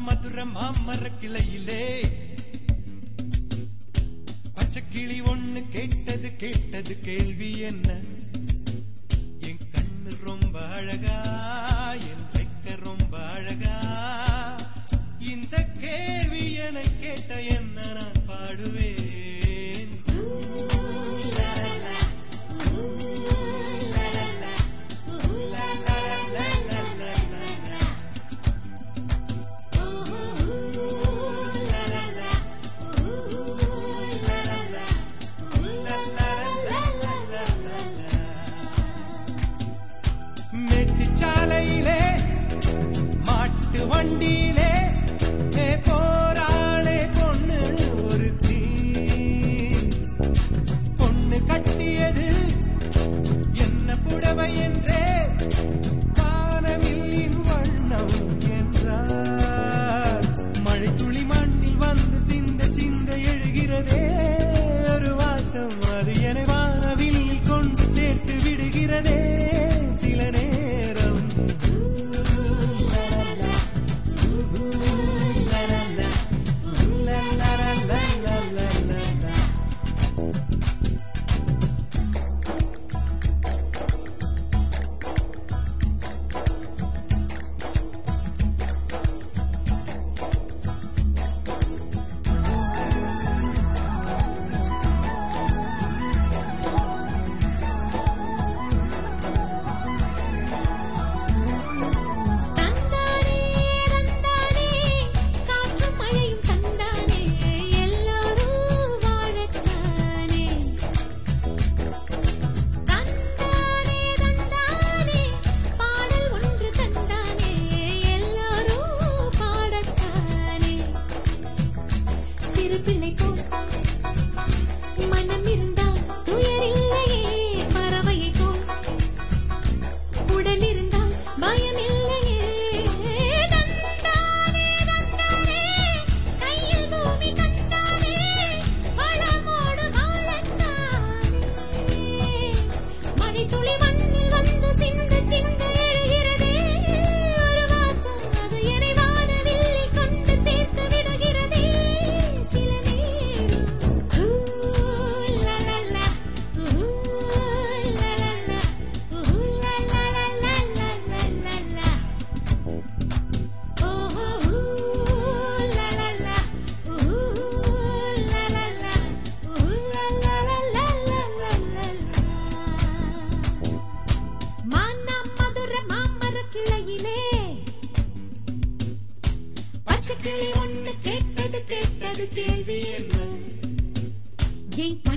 மதுர மாமர கிளையிலே பச்சை கிளி ஒண்ணு கேட்டது கேட்டது கேள்வி என்ன? என் கண்ணு ரொம்ப அழகா, என் வைக்க ரொம்ப அழகா, இந்த கேள்வி என கேட்ட என்ன நான் பாடுவேன். சாலையிலே மாட்டு வண்டியிலே போராளே பொண்ணு ஒருத்தி. பொண்ணு கட்டியது என்ன புடவை என்றே வானவில்லின் வண்ணம் என்றார். மழை துளி மண்ணில் வந்து சிந்த சிந்த எழுகிறதே ஒரு வாசம், அது என வானவில்லில் கொண்டு சேர்த்து விடுகிறதே சில நேரம். ஒண்ணு கேட்டது கேட்டது கேள்வி என்ன?